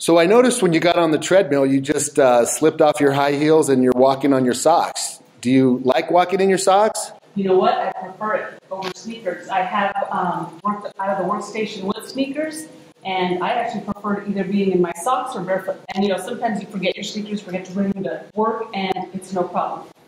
So I noticed when you got on the treadmill, you just slipped off your high heels and you're walking on your socks. Do you like walking in your socks? You know what? I prefer it over sneakers. I have worked out of the workstation with sneakers, and I actually prefer either being in my socks or barefoot. And you know, sometimes you forget your sneakers, forget to bring them to work, and it's no problem.